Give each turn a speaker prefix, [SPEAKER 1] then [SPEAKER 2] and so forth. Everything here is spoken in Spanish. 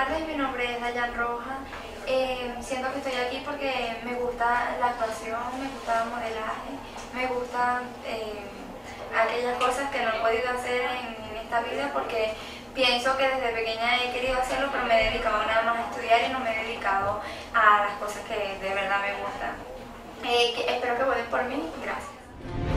[SPEAKER 1] tardes, mi nombre es Dayan Rojas. Siento que estoy aquí porque me gusta la actuación, me gusta el modelaje, me gustan aquellas cosas que no he podido hacer en esta vida porque pienso que desde pequeña he querido hacerlo, pero me he dedicado nada más a estudiar y no me he dedicado a las cosas que de verdad me gustan. Espero que voten por mí. Gracias.